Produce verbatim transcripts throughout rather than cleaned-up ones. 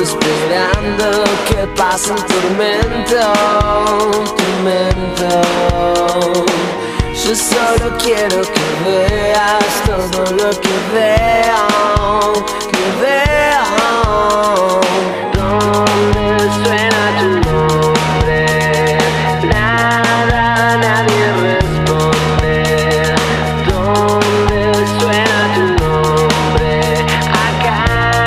esperando que pase un tormento, tormento. Yo solo quiero que veas todo lo que veo, que veo. Donde suena tu nombre, nada, nadie responde. Donde suena tu nombre, acá.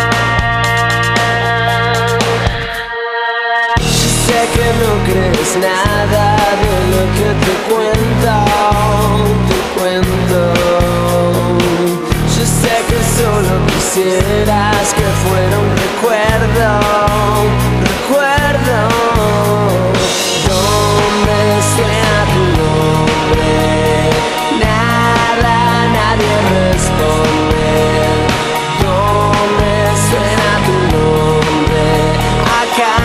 Yo sé que no crees nada de lo que te cuento, te cuento. Yo sé que solo quisieras que fuera un recuerdo, recuerdo. Donde suena tu nombre, nada, nadie responde. Donde suena tu nombre, acá.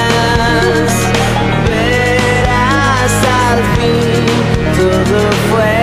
Todo fue